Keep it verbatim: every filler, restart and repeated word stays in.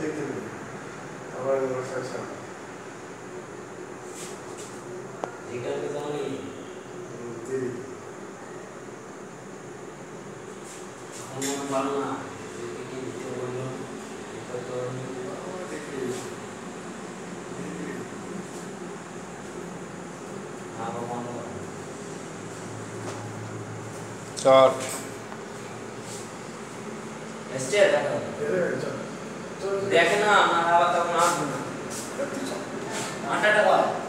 দেখতে পেলি আবার রসায়ন এখানে জানি দেরি আমার ভালো না কি দিতে বললো এটা তো দেখি আরো মনে চল এসছে দেখো দেখে না আমার আবার তখন আসবে না আটাটা